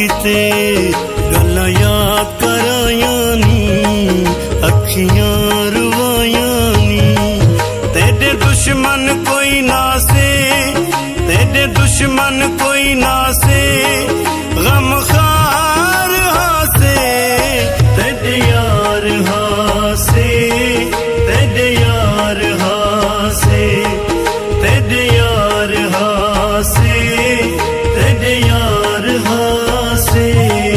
कीते गल्लां याद करायां नी अखियां रुवायां नी। तेरे दुश्मन कोई ना से, तेरे दुश्मन कोई ना से, गम खार हासे तेरे यार हासे, तेरे यार हासे, तेरे यार हासे, तेरे यार हासे।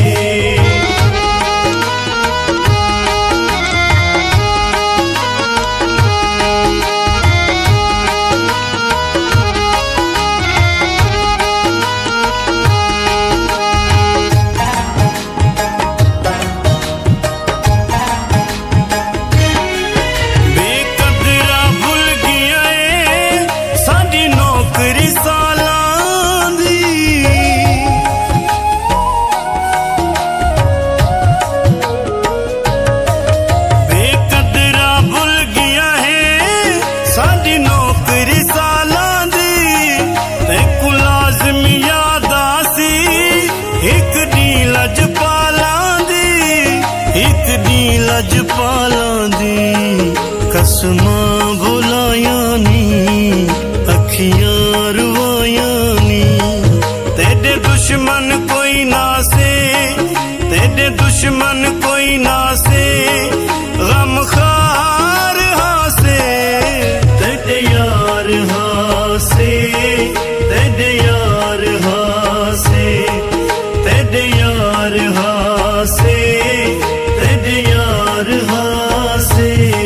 लजपालां दी कसमां भुलायां नी अखियां रुवायां नी। तेरे दुश्मन कोई ना से, तेरे दुश्मन कोई ना से, गम खार हासे तेरे यार हासे, तेरे यार हासे, तेरे यार हासे, तेरे यार हासे।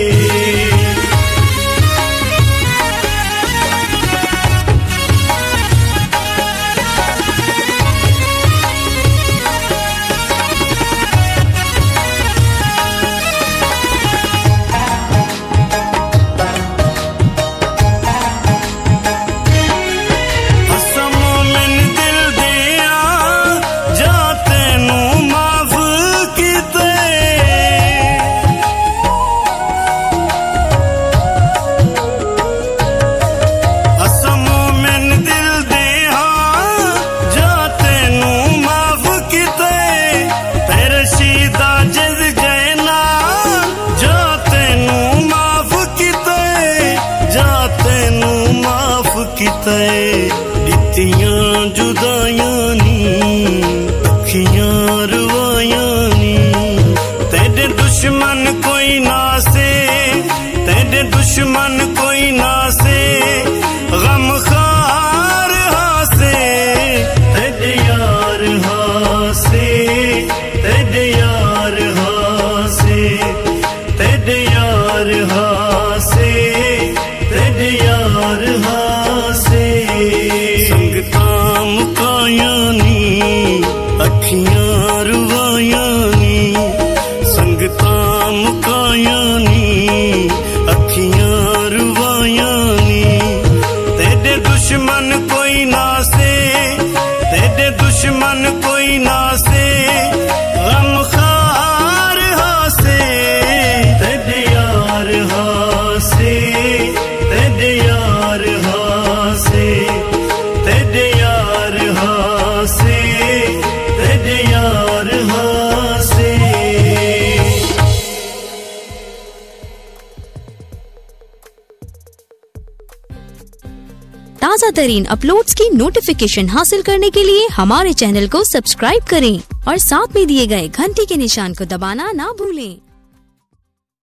दित्तियां जुदाइयां नी अखियां रुवायां नी। तेरे दुश्मन कोई ना से, तेरे दुश्मन कोई ना से, गम खार हासे तेरे यार हासे, तेरे यार हासे, तेरे यार हासे, तेरे यार हासे। संगतां मुकायां नी अखियां रुवायां नी, संगतां मुकायां नी अखियां रुवायां नी। तेरे दुश्मन कोई ना से, तेरे दुश्मन कोई ना से, गम खार हासे तेरे यार हासे, तेरे यार हासे, तेरे यार हासे, तेरे यार हासे। ताज़ा तरीन अपलोड्स की नोटिफिकेशन हासिल करने के लिए हमारे चैनल को सब्सक्राइब करें और साथ में दिए गए घंटी के निशान को दबाना ना भूलें।